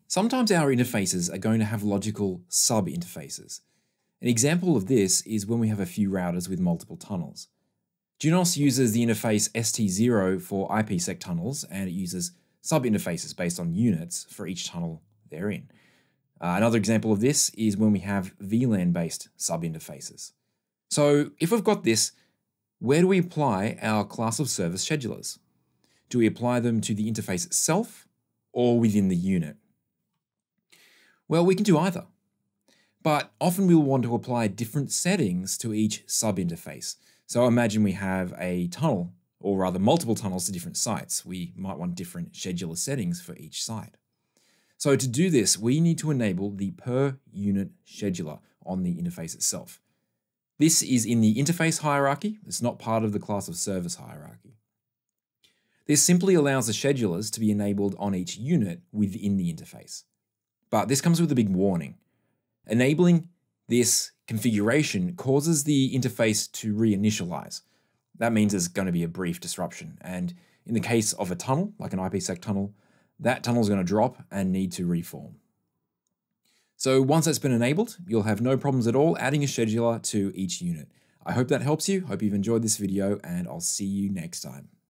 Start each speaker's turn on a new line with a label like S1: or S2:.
S1: Sometimes our interfaces are going to have logical subinterfaces. An example of this is when we have a few routers with multiple tunnels. Junos uses the interface ST0 for IPsec tunnels, and it uses subinterfaces based on units for each tunnel they're in. Another example of this is when we have VLAN-based subinterfaces. So if we've got this, where do we apply our class of service schedulers? Do we apply them to the interface itself or within the unit? Well, we can do either, but often we'll want to apply different settings to each subinterface. So imagine we have a tunnel, or rather multiple tunnels to different sites. We might want different scheduler settings for each site. So to do this, we need to enable the per unit scheduler on the interface itself. This is in the interface hierarchy. It's not part of the class of service hierarchy. This simply allows the schedulers to be enabled on each unit within the interface. But this comes with a big warning. Enabling this configuration causes the interface to reinitialize. That means there's going to be a brief disruption. And in the case of a tunnel, like an IPsec tunnel, that tunnel is going to drop and need to reform. So once that's been enabled, you'll have no problems at all adding a scheduler to each unit. I hope that helps you. Hope you've enjoyed this video, and I'll see you next time.